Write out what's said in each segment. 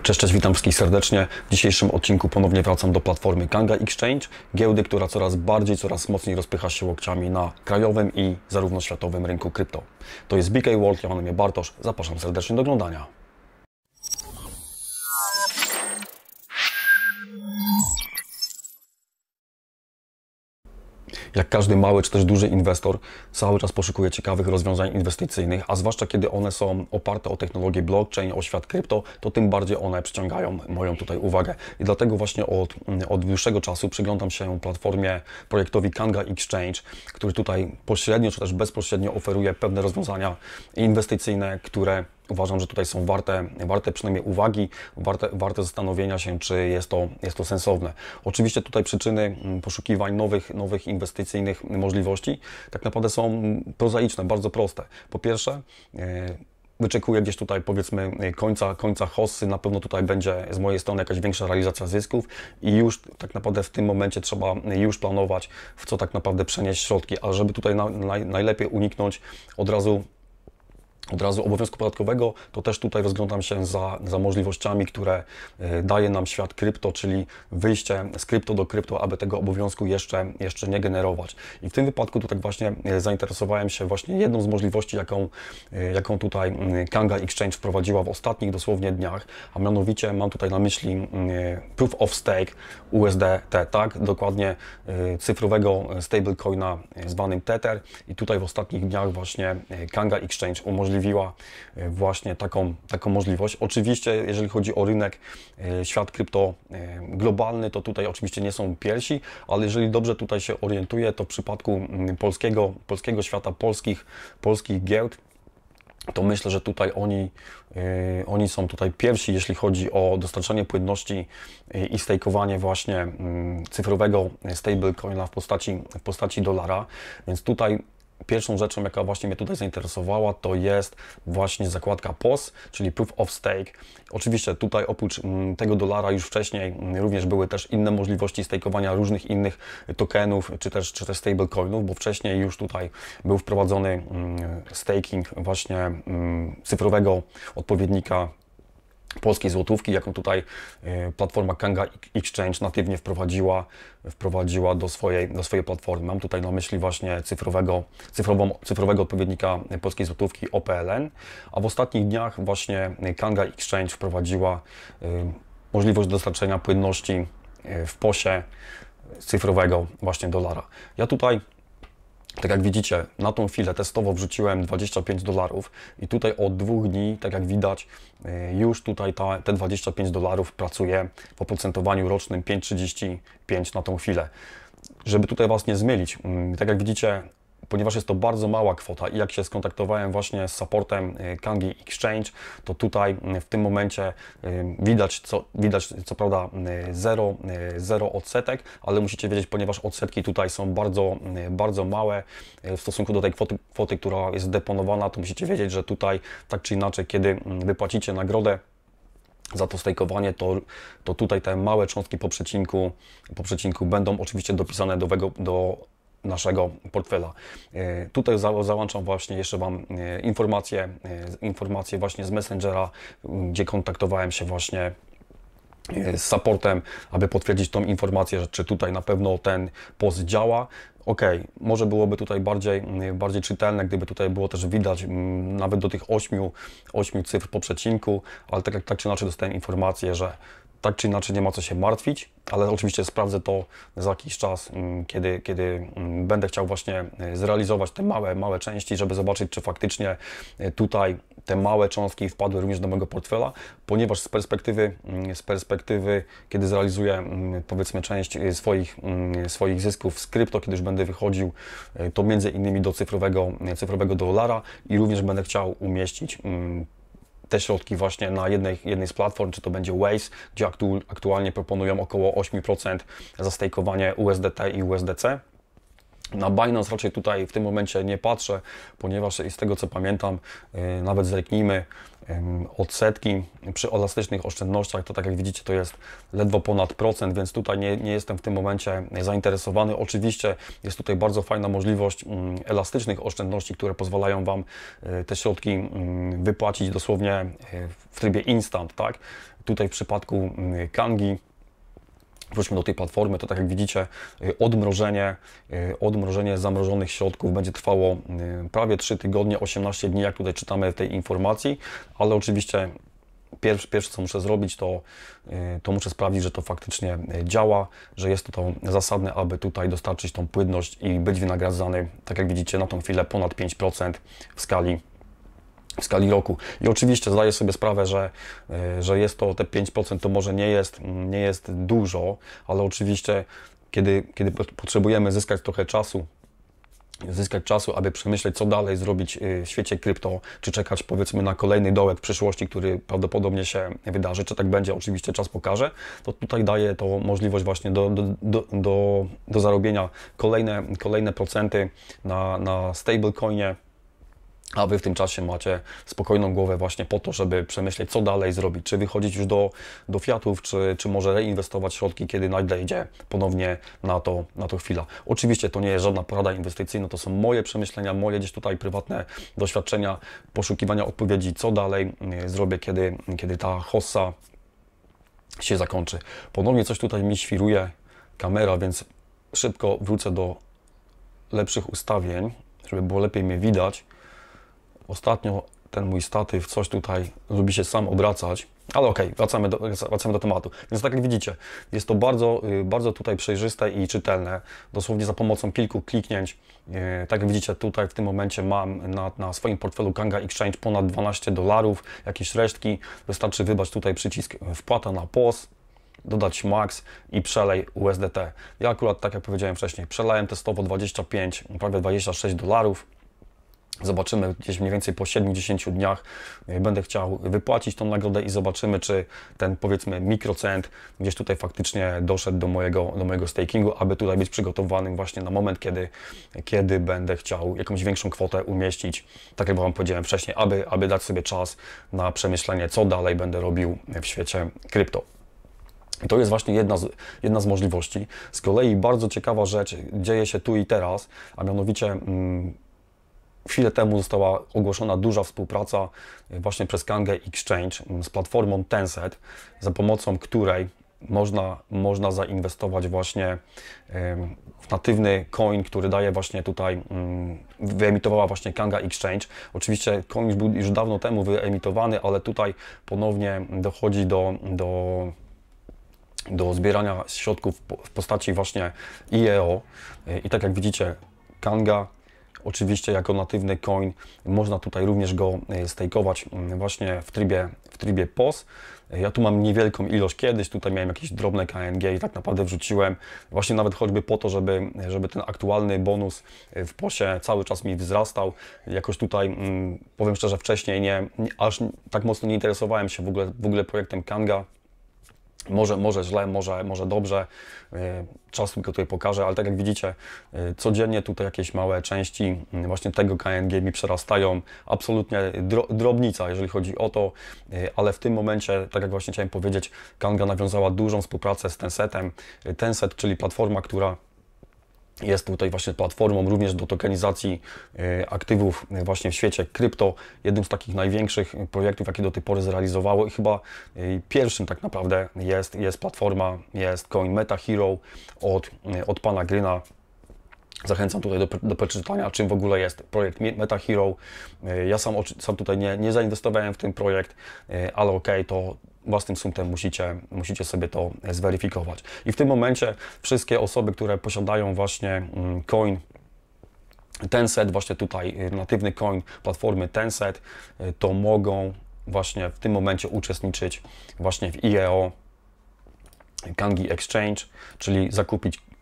Cześć, witam wszystkich serdecznie. W dzisiejszym odcinku ponownie wracam do platformy Kanga Exchange, giełdy, która coraz mocniej rozpycha się łokciami na krajowym i zarówno światowym rynku krypto. To jest BK World, ja mam na imię Bartosz, zapraszam serdecznie do oglądania. Jak każdy mały czy też duży inwestor, cały czas poszukuje ciekawych rozwiązań inwestycyjnych, a zwłaszcza kiedy one są oparte o technologię blockchain, o świat krypto, to tym bardziej one przyciągają moją tutaj uwagę. I dlatego właśnie od dłuższego czasu przyglądam się platformie, projektowi Kanga Exchange, który tutaj pośrednio czy też bezpośrednio oferuje pewne rozwiązania inwestycyjne, które uważam, że tutaj są warte przynajmniej uwagi, warte zastanowienia się, czy jest to sensowne. Oczywiście tutaj przyczyny poszukiwań nowych inwestycyjnych możliwości tak naprawdę są prozaiczne, bardzo proste. Po pierwsze, wyczekuję gdzieś tutaj powiedzmy końca hossy, na pewno tutaj będzie z mojej strony jakaś większa realizacja zysków i już tak naprawdę w tym momencie trzeba już planować, w co tak naprawdę przenieść środki, a żeby tutaj najlepiej uniknąć od razu obowiązku podatkowego, to też tutaj rozglądam się za możliwościami, które daje nam świat krypto, czyli wyjście z krypto do krypto, aby tego obowiązku jeszcze nie generować. I w tym wypadku tutaj właśnie zainteresowałem się właśnie jedną z możliwości, jaką tutaj Kanga Exchange wprowadziła w ostatnich dosłownie dniach, a mianowicie mam tutaj na myśli Proof of Stake USDT, tak? Dokładnie cyfrowego stablecoina zwanym Tether i tutaj w ostatnich dniach właśnie Kanga Exchange umożliwiła właśnie taką możliwość. Oczywiście, jeżeli chodzi o rynek, świat krypto globalny, to tutaj oczywiście nie są pierwsi, ale jeżeli dobrze tutaj się orientuję, to w przypadku polskiego świata, polskich giełd, to myślę, że tutaj oni są tutaj pierwsi, jeśli chodzi o dostarczanie płynności i stejkowanie właśnie cyfrowego stablecoina w postaci dolara, więc tutaj pierwszą rzeczą, jaka właśnie mnie tutaj zainteresowała, to jest właśnie zakładka POS, czyli Proof of Stake. Oczywiście tutaj oprócz tego dolara już wcześniej również były też inne możliwości stakeowania różnych innych tokenów, czy też stablecoinów, bo wcześniej już tutaj był wprowadzony staking właśnie cyfrowego odpowiednika polskiej złotówki, jaką tutaj platforma Kanga Exchange natywnie wprowadziła do swojej platformy. Mam tutaj na myśli właśnie cyfrowego odpowiednika polskiej złotówki OPLN, a w ostatnich dniach właśnie Kanga Exchange wprowadziła możliwość dostarczenia płynności w POS-ie cyfrowego właśnie dolara. Ja tutaj, tak jak widzicie, na tą chwilę testowo wrzuciłem $25 i tutaj od 2 dni, tak jak widać, już tutaj te $25 pracuje w oprocentowaniu rocznym 5,35 na tą chwilę. Żeby tutaj Was nie zmylić, tak jak widzicie, ponieważ jest to bardzo mała kwota i jak się skontaktowałem właśnie z supportem Kangi Exchange, to tutaj w tym momencie widać co prawda zero odsetek, ale musicie wiedzieć, ponieważ odsetki tutaj są bardzo małe w stosunku do tej kwoty, która jest deponowana, to musicie wiedzieć, że tutaj tak czy inaczej, kiedy wypłacicie nagrodę za to stejkowanie, to tutaj te małe cząstki po przecinku będą oczywiście dopisane do naszego portfela. Tutaj załączam właśnie jeszcze Wam informacje właśnie z Messengera, gdzie kontaktowałem się właśnie z supportem, aby potwierdzić tą informację, że czy tutaj na pewno ten POS działa. Ok, może byłoby tutaj bardziej czytelne, gdyby tutaj było też widać nawet do tych 8 cyfr po przecinku, ale tak czy inaczej dostałem informację, że tak czy inaczej nie ma co się martwić, ale oczywiście sprawdzę to za jakiś czas, kiedy będę chciał właśnie zrealizować te małe części, żeby zobaczyć, czy faktycznie tutaj te małe cząstki wpadły również do mojego portfela, ponieważ z perspektywy, kiedy zrealizuję powiedzmy część swoich zysków z krypto, kiedy już będę wychodził, to między innymi do cyfrowego dolara i również będę chciał umieścić te środki właśnie na jednej z platform, czy to będzie Waze, gdzie aktualnie proponują około 8% za stejkowanie USDT i USDC. Na Binance raczej tutaj w tym momencie nie patrzę, ponieważ z tego co pamiętam, nawet zerknijmy, odsetki przy elastycznych oszczędnościach, to tak jak widzicie to jest ledwo ponad procent, więc tutaj nie jestem w tym momencie zainteresowany. Oczywiście jest tutaj bardzo fajna możliwość elastycznych oszczędności, które pozwalają Wam te środki wypłacić dosłownie w trybie instant, tak? Tutaj w przypadku Kangi, wróćmy do tej platformy, to tak jak widzicie, odmrożenie zamrożonych środków będzie trwało prawie 3 tygodnie, 18 dni, jak tutaj czytamy w tej informacji, ale oczywiście pierwsze co muszę zrobić, to muszę sprawdzić, że to faktycznie działa, że jest to zasadne, aby tutaj dostarczyć tą płynność i być wynagradzany, tak jak widzicie, na tą chwilę ponad 5% w skali roku. I oczywiście zdaję sobie sprawę, że jest to te 5%, to może nie jest dużo, ale oczywiście kiedy potrzebujemy zyskać trochę czasu, aby przemyśleć, co dalej zrobić w świecie krypto, czy czekać powiedzmy na kolejny dołek w przyszłości, który prawdopodobnie się wydarzy, czy tak będzie, oczywiście czas pokaże, to tutaj daje to możliwość właśnie do zarobienia kolejne procenty na stablecoinie, a Wy w tym czasie macie spokojną głowę właśnie po to, żeby przemyśleć, co dalej zrobić, czy wychodzić już do fiatów, czy może reinwestować środki, kiedy nadejdzie ponownie na to chwila. Oczywiście to nie jest żadna porada inwestycyjna, to są moje przemyślenia, moje gdzieś tutaj prywatne doświadczenia, poszukiwania odpowiedzi, co dalej zrobię, kiedy ta hossa się zakończy. Ponownie coś tutaj mi świruje kamera, więc szybko wrócę do lepszych ustawień, żeby było lepiej mnie widać. Ostatnio ten mój statyw coś tutaj lubi się sam obracać, ale okej, wracamy do tematu. Więc tak jak widzicie, jest to bardzo tutaj przejrzyste i czytelne. Dosłownie za pomocą kilku kliknięć, tak jak widzicie tutaj w tym momencie mam na swoim portfelu Kanga Exchange ponad $12, jakieś resztki. Wystarczy wybrać tutaj przycisk wpłata na POS, dodać max i przelej USDT. Ja akurat, tak jak powiedziałem wcześniej, przelałem testowo 25, prawie $26. Zobaczymy gdzieś mniej więcej po 7-10 dniach będę chciał wypłacić tą nagrodę i zobaczymy, czy ten powiedzmy mikrocent gdzieś tutaj faktycznie doszedł do mojego stakingu, aby tutaj być przygotowanym właśnie na moment, kiedy będę chciał jakąś większą kwotę umieścić, tak jak Wam powiedziałem wcześniej, aby dać sobie czas na przemyślenie, co dalej będę robił w świecie krypto. I to jest właśnie jedna z możliwości. Z kolei bardzo ciekawa rzecz dzieje się tu i teraz, a mianowicie chwilę temu została ogłoszona duża współpraca właśnie przez Kanga Exchange z platformą Tencent, za pomocą której można zainwestować właśnie w natywny coin, który daje właśnie tutaj, wyemitowała właśnie Kanga Exchange. Oczywiście coin był już dawno temu wyemitowany, ale tutaj ponownie dochodzi do zbierania środków w postaci właśnie IEO. I tak jak widzicie, Kanga oczywiście jako natywny coin można tutaj również go stakeować właśnie w trybie POS. Ja tu mam niewielką ilość, kiedyś tutaj miałem jakieś drobne KNG i tak naprawdę wrzuciłem właśnie nawet choćby po to, żeby ten aktualny bonus w POS-ie cały czas mi wzrastał. Jakoś tutaj powiem szczerze, wcześniej aż tak mocno nie interesowałem się w ogóle projektem Kanga. Może źle, może dobrze, czas tylko tutaj pokaże, ale tak jak widzicie, codziennie tutaj jakieś małe części właśnie tego KNG mi przerastają, absolutnie drobnica, jeżeli chodzi o to, ale w tym momencie, tak jak właśnie chciałem powiedzieć, Kanga nawiązała dużą współpracę z Tencentem. Tencent, czyli platforma, która jest tutaj właśnie platformą również do tokenizacji aktywów właśnie w świecie krypto. Jednym z takich największych projektów, jakie do tej pory zrealizowało i chyba pierwszym tak naprawdę jest platforma, jest coin Meta Hero od pana Gryna. Zachęcam tutaj do przeczytania, czym w ogóle jest projekt Meta Hero. Ja sam tutaj nie zainwestowałem w ten projekt, ale okej, to własnym sumptem musicie sobie to zweryfikować. I w tym momencie wszystkie osoby, które posiadają właśnie coin Tencent, właśnie tutaj natywny coin platformy Tencent, to mogą właśnie w tym momencie uczestniczyć właśnie w IEO Kangi Exchange, czyli zakupić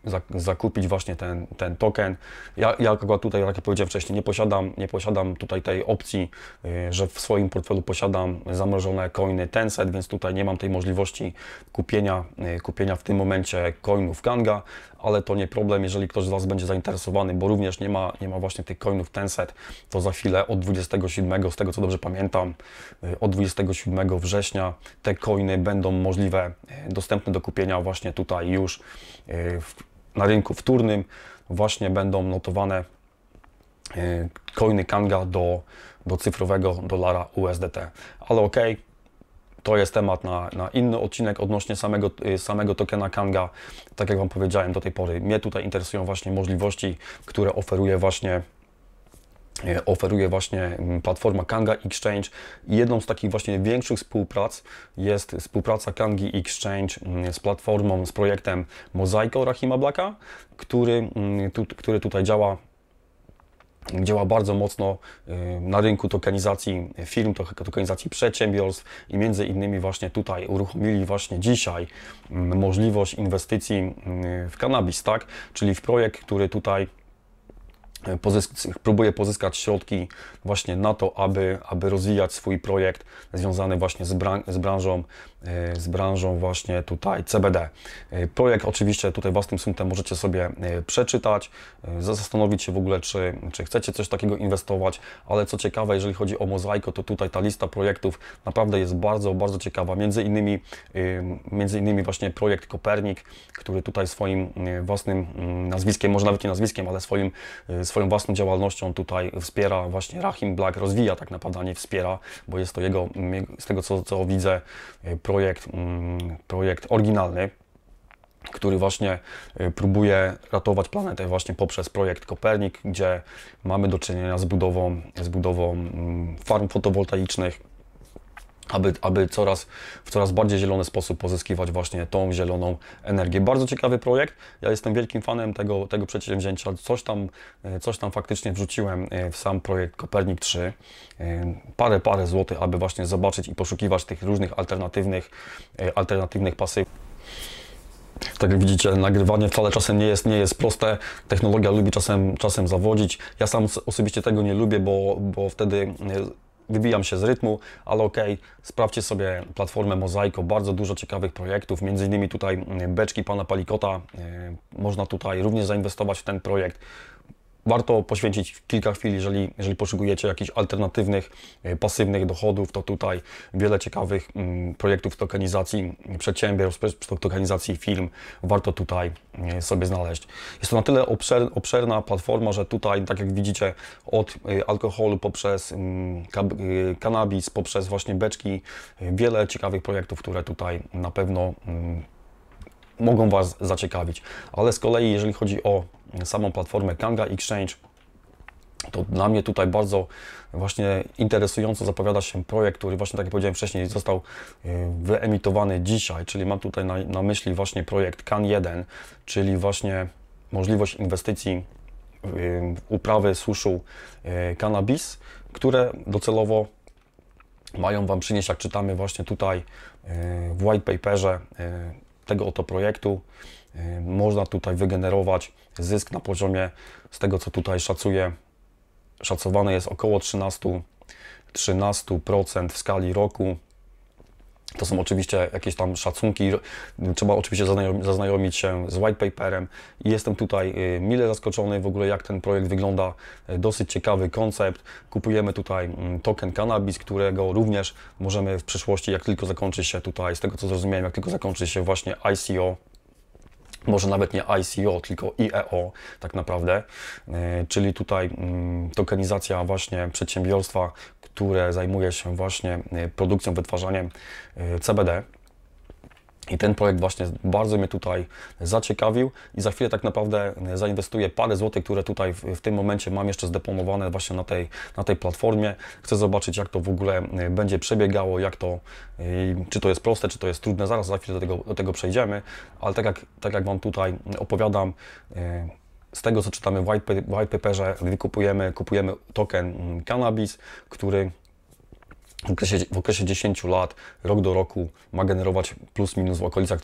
zakupić właśnie ten token. Ja akurat tutaj, jak ja powiedziałem wcześniej, nie posiadam tutaj tej opcji, że w swoim portfelu posiadam zamrożone coiny Tencent, więc tutaj nie mam tej możliwości kupienia w tym momencie coinów Kanga, ale to nie problem, jeżeli ktoś z Was będzie zainteresowany, bo również nie ma właśnie tych coinów Tencent, to za chwilę od 27, z tego co dobrze pamiętam, od 27 września te coiny będą możliwe, dostępne do kupienia właśnie tutaj już na rynku wtórnym, właśnie będą notowane coiny Kanga do cyfrowego dolara USDT. Ale ok, to jest temat na inny odcinek odnośnie samego tokena Kanga. Tak jak Wam powiedziałem do tej pory, mnie tutaj interesują właśnie możliwości, które oferuje właśnie platforma Kanga Exchange. I jedną z takich właśnie większych współprac jest współpraca Kangi Exchange z platformą, z projektem Mosaico Rahima Blacka, który tutaj działa bardzo mocno na rynku tokenizacji firm, tokenizacji przedsiębiorstw i między innymi właśnie tutaj uruchomili właśnie dzisiaj możliwość inwestycji w cannabis, tak? Czyli w projekt, który tutaj próbuje pozyskać środki właśnie na to, aby rozwijać swój projekt związany właśnie z branżą właśnie tutaj CBD. Projekt oczywiście tutaj własnym sumptem możecie sobie przeczytać, zastanowić się w ogóle, czy chcecie coś takiego inwestować, ale co ciekawe, jeżeli chodzi o Mosaico, to tutaj ta lista projektów naprawdę jest bardzo, bardzo ciekawa. Między innymi właśnie projekt Kopernik, który tutaj swoim własnym nazwiskiem, może nawet nie nazwiskiem, ale swoją własną działalnością tutaj wspiera właśnie Rahim Black, rozwija tak naprawdę, a nie wspiera, bo jest to jego, z tego co widzę, projekt oryginalny, który właśnie próbuje ratować planetę właśnie poprzez projekt Kopernik, gdzie mamy do czynienia z budową farm fotowoltaicznych, aby w coraz bardziej zielony sposób pozyskiwać właśnie tą zieloną energię. Bardzo ciekawy projekt. Ja jestem wielkim fanem tego przedsięwzięcia. Coś tam faktycznie wrzuciłem w sam projekt Kopernik 3. Parę złotych, aby właśnie zobaczyć i poszukiwać tych różnych alternatywnych pasywów. Tak jak widzicie, nagrywanie wcale czasem nie jest proste. Technologia lubi czasem zawodzić. Ja sam osobiście tego nie lubię, bo wtedy wybijam się z rytmu, ale ok, sprawdźcie sobie platformę Mosaico, bardzo dużo ciekawych projektów, między innymi tutaj beczki pana Palikota, można tutaj również zainwestować w ten projekt. Warto poświęcić kilka chwil, jeżeli poszukujecie jakichś alternatywnych, pasywnych dochodów, to tutaj wiele ciekawych projektów tokenizacji przedsiębiorstw, tokenizacji firm warto tutaj sobie znaleźć. Jest to na tyle obszerna platforma, że tutaj, tak jak widzicie, od alkoholu poprzez cannabis, poprzez właśnie beczki, wiele ciekawych projektów, które tutaj na pewno mogą Was zaciekawić. Ale z kolei, jeżeli chodzi o samą platformę Kanga Exchange, to dla mnie tutaj bardzo właśnie interesująco zapowiada się projekt, który właśnie, tak jak powiedziałem wcześniej, został wyemitowany dzisiaj, czyli mam tutaj na myśli właśnie projekt Can1, czyli właśnie możliwość inwestycji w uprawy suszu cannabis, które docelowo mają Wam przynieść, jak czytamy właśnie tutaj w white paperze tego oto projektu, można tutaj wygenerować zysk na poziomie, z tego co tutaj szacowane jest około 13% w skali roku. To są oczywiście jakieś tam szacunki, trzeba oczywiście zaznajomić się z white paperem i jestem tutaj mile zaskoczony w ogóle, jak ten projekt wygląda. Dosyć ciekawy koncept. Kupujemy tutaj token cannabis, którego również możemy w przyszłości, jak tylko zakończy się tutaj, z tego co zrozumiałem, jak tylko zakończy się właśnie ICO, może nawet nie ICO, tylko IEO tak naprawdę, czyli tutaj tokenizacja właśnie przedsiębiorstwa, które zajmuje się właśnie produkcją, wytwarzaniem CBD. I ten projekt właśnie bardzo mnie tutaj zaciekawił i za chwilę tak naprawdę zainwestuję parę złotych, które tutaj w tym momencie mam jeszcze zdeponowane właśnie na tej platformie. Chcę zobaczyć, jak to w ogóle będzie przebiegało, czy to jest proste, czy to jest trudne. Zaraz za chwilę do tego przejdziemy, ale tak jak Wam tutaj opowiadam, z tego co czytamy w white paperze, kupujemy token cannabis, który w okresie 10 lat, rok do roku ma generować plus minus w okolicach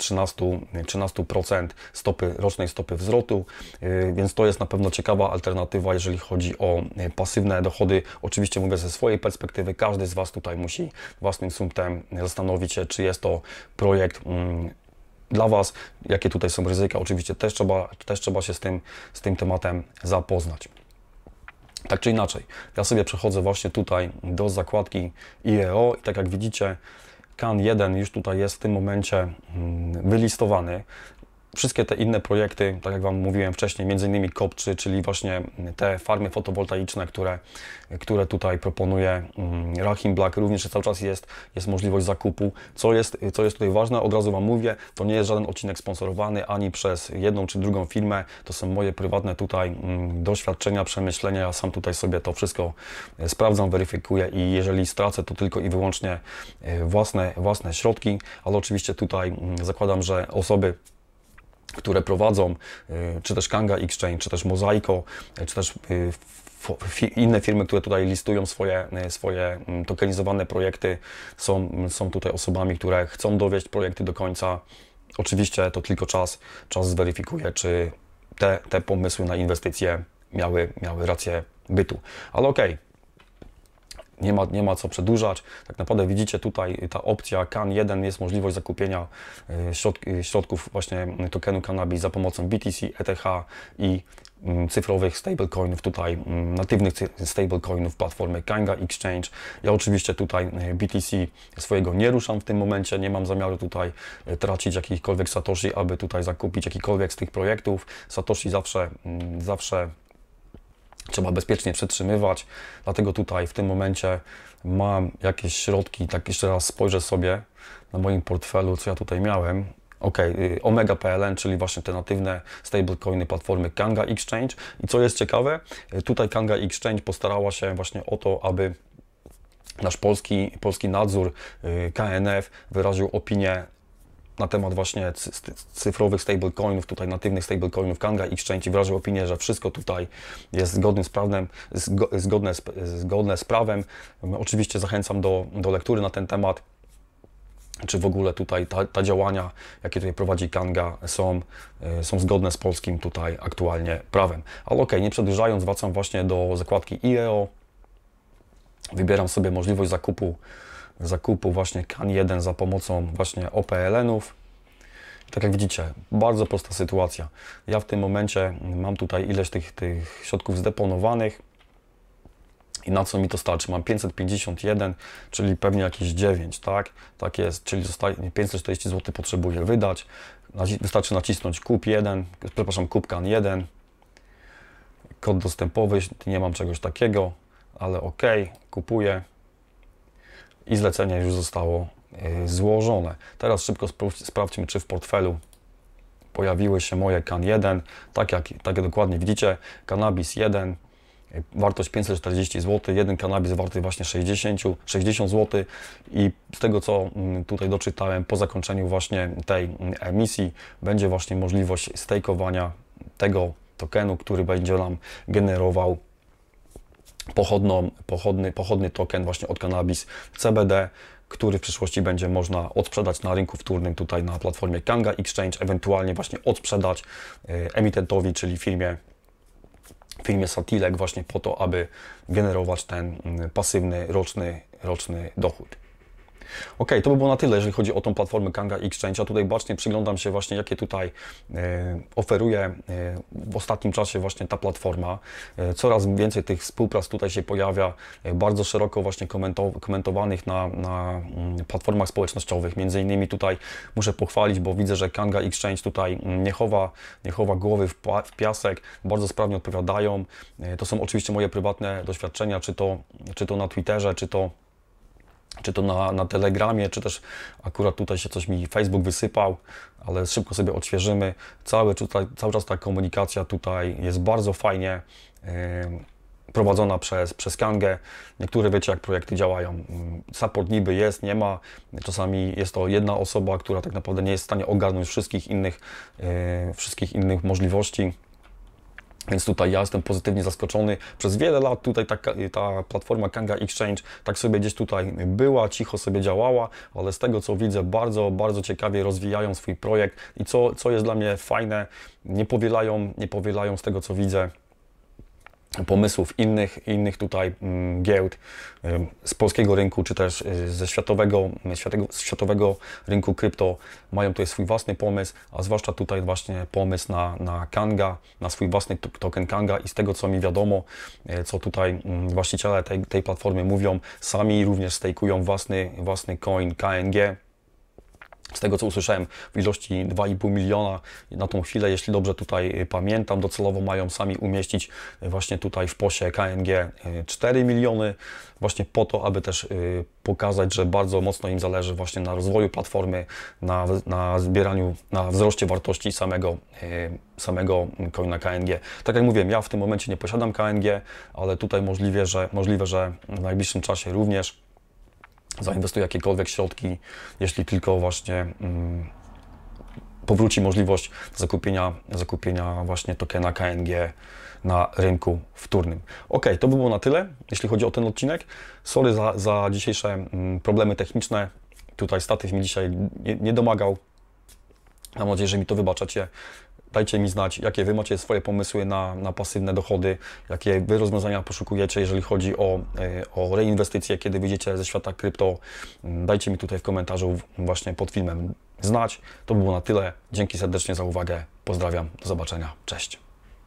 13% rocznej stopy wzrostu, więc to jest na pewno ciekawa alternatywa, jeżeli chodzi o pasywne dochody. Oczywiście mówię ze swojej perspektywy, każdy z Was tutaj musi własnym sumptem zastanowić się, czy jest to projekt dla Was, jakie tutaj są ryzyka. Oczywiście też trzeba się z tym tematem zapoznać. Tak czy inaczej, ja sobie przechodzę właśnie tutaj do zakładki IEO i tak jak widzicie, CAN 1 już tutaj jest w tym momencie wylistowany. Wszystkie te inne projekty, tak jak Wam mówiłem wcześniej, m.in. COP3, czyli właśnie te farmy fotowoltaiczne, które tutaj proponuje Rahim Black, również cały czas jest możliwość zakupu. Co jest tutaj ważne, od razu Wam mówię, to nie jest żaden odcinek sponsorowany ani przez jedną czy drugą firmę, to są moje prywatne tutaj doświadczenia, przemyślenia, ja sam tutaj sobie to wszystko sprawdzam, weryfikuję i jeżeli stracę, to tylko i wyłącznie własne środki, ale oczywiście tutaj zakładam, że osoby, które prowadzą, czy też Kanga Exchange, czy też Mosaico, czy też inne firmy, które tutaj listują swoje tokenizowane projekty, są tutaj osobami, które chcą dowieść projekty do końca. Oczywiście to tylko czas zweryfikuje, czy te pomysły na inwestycje miały rację bytu. Ale okej. Nie ma co przedłużać. Tak naprawdę widzicie tutaj ta opcja CAN 1 jest możliwość zakupienia środków właśnie tokenu Cannabis za pomocą BTC, ETH i cyfrowych stablecoinów, tutaj natywnych stablecoinów platformy Kanga Exchange. Ja oczywiście tutaj BTC swojego nie ruszam w tym momencie, nie mam zamiaru tutaj tracić jakichkolwiek satoshi, aby tutaj zakupić jakikolwiek z tych projektów. Satoshi zawsze trzeba bezpiecznie przetrzymywać, dlatego tutaj w tym momencie mam jakieś środki, tak jeszcze raz spojrzę sobie na moim portfelu, co ja tutaj miałem. Ok, Omega PLN, czyli właśnie te natywne stablecoiny platformy Kanga Exchange. I co jest ciekawe, tutaj Kanga Exchange postarała się właśnie o to, aby nasz polski nadzór KNF wyraził opinię na temat właśnie cyfrowych stablecoinów, tutaj natywnych stablecoinów Kanga Exchange i wyraził opinię, że wszystko tutaj jest zgodne z prawem. Oczywiście zachęcam do lektury na ten temat, czy w ogóle tutaj te działania, jakie tutaj prowadzi Kanga, są zgodne z polskim tutaj aktualnie prawem. Ale okej, nie przedłużając, wracam właśnie do zakładki IEO. Wybieram sobie możliwość zakupu właśnie CAN 1 za pomocą właśnie OPLN-ów. Tak jak widzicie, bardzo prosta sytuacja. Ja w tym momencie mam tutaj ileś tych środków zdeponowanych i na co mi to starczy? Mam 551, czyli pewnie jakieś 9, tak? Tak jest, czyli zostaje 540 zł potrzebuję wydać. Wystarczy nacisnąć kup CAN 1. Kod dostępowy, nie mam czegoś takiego, ale ok, kupuję. I zlecenie już zostało złożone. Teraz szybko sprawdźmy, czy w portfelu pojawiły się moje CAN 1. Tak jak dokładnie widzicie, Cannabis 1, wartość 540 zł, jeden Cannabis warty właśnie 60 zł i z tego, co tutaj doczytałem, po zakończeniu właśnie tej emisji będzie właśnie możliwość stakeowania tego tokenu, który będzie nam generował pochodny token właśnie od Cannabis CBD, który w przyszłości będzie można odsprzedać na rynku wtórnym tutaj na platformie Kanga Exchange, ewentualnie właśnie odsprzedać emitentowi, czyli firmie Satilek właśnie po to, aby generować ten pasywny roczny dochód. Ok, to by było na tyle, jeżeli chodzi o tą platformę Kanga Exchange. Ja tutaj bacznie przyglądam się właśnie, jakie tutaj oferuje w ostatnim czasie właśnie ta platforma. Coraz więcej tych współprac tutaj się pojawia, bardzo szeroko właśnie komentowanych na platformach społecznościowych. Między innymi tutaj muszę pochwalić, bo widzę, że Kanga Exchange tutaj nie chowa głowy w piasek, bardzo sprawnie odpowiadają. To są oczywiście moje prywatne doświadczenia, czy to na Twitterze, czy to na Telegramie, czy też akurat tutaj się coś mi Facebook wysypał, ale szybko sobie odświeżymy. Cały czas ta komunikacja tutaj jest bardzo fajnie prowadzona przez Kangę. Niektóre wiecie, jak projekty działają. Support niby jest, nie ma. Czasami jest to jedna osoba, która tak naprawdę nie jest w stanie ogarnąć wszystkich innych możliwości. Więc tutaj ja jestem pozytywnie zaskoczony. Przez wiele lat tutaj ta platforma Kanga Exchange tak sobie gdzieś tutaj była, cicho sobie działała, ale z tego co widzę, bardzo, bardzo ciekawie rozwijają swój projekt i co jest dla mnie fajne, nie powielają z tego co widzę pomysłów innych tutaj giełd z polskiego rynku, czy też ze światowego rynku krypto. Mają tutaj swój własny pomysł, a zwłaszcza tutaj właśnie pomysł na Kanga, na swój własny token Kanga i z tego co mi wiadomo, co tutaj właściciele tej platformy mówią, sami również stejkują własny coin KNG. Z tego co usłyszałem, w ilości 2,5 miliona na tą chwilę, jeśli dobrze tutaj pamiętam, docelowo mają sami umieścić właśnie tutaj w posie KNG 4 miliony, właśnie po to, aby też pokazać, że bardzo mocno im zależy właśnie na rozwoju platformy, na zbieraniu, na wzroście wartości samego coina KNG. Tak jak mówiłem, ja w tym momencie nie posiadam KNG, ale tutaj możliwe, że w najbliższym czasie również zainwestuję jakiekolwiek środki, jeśli tylko właśnie powróci możliwość zakupienia właśnie tokena KNG na rynku wtórnym. Ok, to by było na tyle, jeśli chodzi o ten odcinek. Sorry za dzisiejsze problemy techniczne. Tutaj statyw mi dzisiaj nie domagał. Mam nadzieję, że mi to wybaczacie. Dajcie mi znać, jakie Wy macie swoje pomysły na pasywne dochody, jakie Wy rozwiązania poszukujecie, jeżeli chodzi o reinwestycje, kiedy wyjdziecie ze świata krypto. Dajcie mi tutaj w komentarzu właśnie pod filmem znać. To by było na tyle. Dzięki serdecznie za uwagę. Pozdrawiam. Do zobaczenia. Cześć.